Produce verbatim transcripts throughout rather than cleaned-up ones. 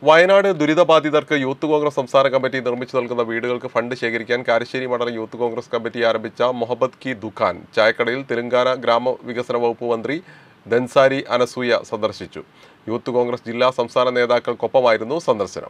Wayanad ദുരിതബാധിതർക്ക് youth Congress സംസ്ഥാന committee നിർമ്മിച്ചു നൽകുന്ന വീടുകൾക്ക് ഫണ്ട് ശേഖരിക്കാൻ കാരശ്ശേരി മണ്ഡലം യൂത്ത് കോൺഗ്രസ് കമ്മിറ്റി ആരംഭിച്ച മുഹബത്ത് കി ദുഖാൻ ചായക്കടയിൽ തെലങ്കാന ഗ്രാമവികസന വകുപ്പ് മന്ത്രി ദൻസാരി അനസൂയ സന്ദർശിച്ചു. യൂത്ത് കോൺഗ്രസ് ജില്ലാ സംസ്ഥാന നേതാക്കൾക്കൊപ്പമായിരുന്നു സന്ദർശനം.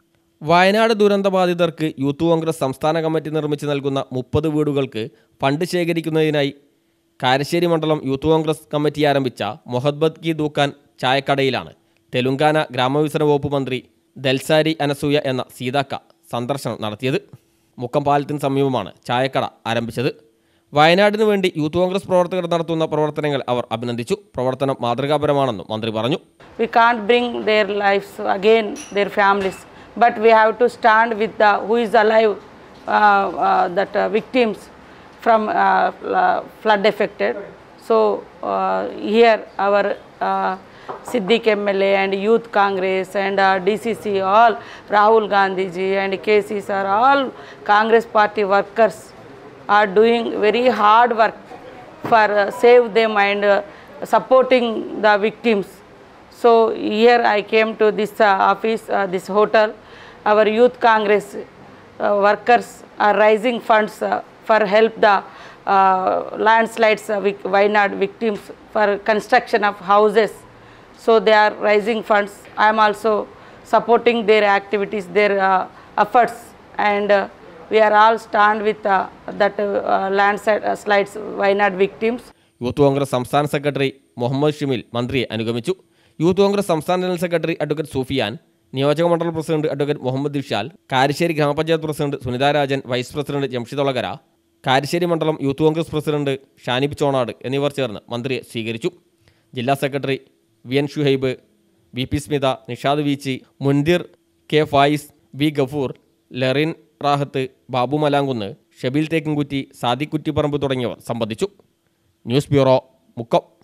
വയനാട് ദുരന്തബാധിതർക്ക് യൂത്ത് കോൺഗ്രസ് സംസ്ഥാന കമ്മിറ്റി നിർമ്മിച്ചു നൽകുന്ന മുപ്പത് വീടുകൾക്ക് ഫണ്ട് ശേഖരിക്കുന്നതിനായി കാരശ്ശേരി മണ്ഡലം യൂത്ത് കോൺഗ്രസ് കമ്മിറ്റി ആരംഭിച്ച മുഹബത്ത് കി ദുഖാൻ ചായക്കടയിലാണ് തെലങ്കാന ഗ്രാമവികസന വകുപ്പ് മന്ത്രി ദൽസാരി അനസൂയ എന്ന സീതാക്ക സന്ദർശനം നടത്തിയത്. മുക്കം പാലത്തിന് സമീപമാണ് ചായക്കട ആരംഭിച്ചത്. വയനാടിനു വേണ്ടി യൂത്ത് കോൺഗ്രസ് പ്രവർത്തകർ നടത്തുന്ന പ്രവർത്തനങ്ങൾ അവർ അഭിനന്ദിച്ചു. പ്രവർത്തനം മാതൃകാപരമാണെന്നും മന്ത്രി പറഞ്ഞു. We can't bring their lives again, their families, but we have to stand with the who is alive, uh, uh, that uh, victims from uh, flood affected. So uh, here our uh, Siddiq M L A and Youth Congress and uh, D C C, all Rahul Gandhi ji and K C sir, all Congress party workers are doing very hard work for uh, save them and uh, supporting the victims. So here I came to this uh, office, uh, this hotel. Our Youth Congress uh, workers are raising funds uh, for help the uh, landslides uh, Wayanad victims for construction of houses. So they are raising funds. I am also supporting their activities, their uh, efforts, and uh, we are all stand with uh, that uh, landslides Wayanad victims. Youth Congress സംസ്ഥാന secretary Muhammad Shimil മന്ത്രിയെ അനുഗമിച്ചു. Youth Congress സംസ്ഥാന general secretary advocate Sufiyan, നിയോജക മണ്ഡലം president advocate Muhammad Ishal, Karassery ഗ്രാമപഞ്ചായത്ത് president Sunitha Rajan, vice president Jamshid Olakara, Karassery മണ്ഡലം Youth Congress president Shanib Chonad എന്നിവർ ചേർന്ന് മന്ത്രിയെ സ്വീകരിച്ചു. ജില്ലാ secretary V N Shuhaib, V P Smitha, Nishad Veechi, Mundir K Fayis, V Gafoor, Larin Rahath, Babu Malankunnu, Shabeel Thekkumkutty, Sadiq Kuttipparamba തുടങ്ങിയവർ സംബന്ധിച്ചു. News bureau, Mukkam.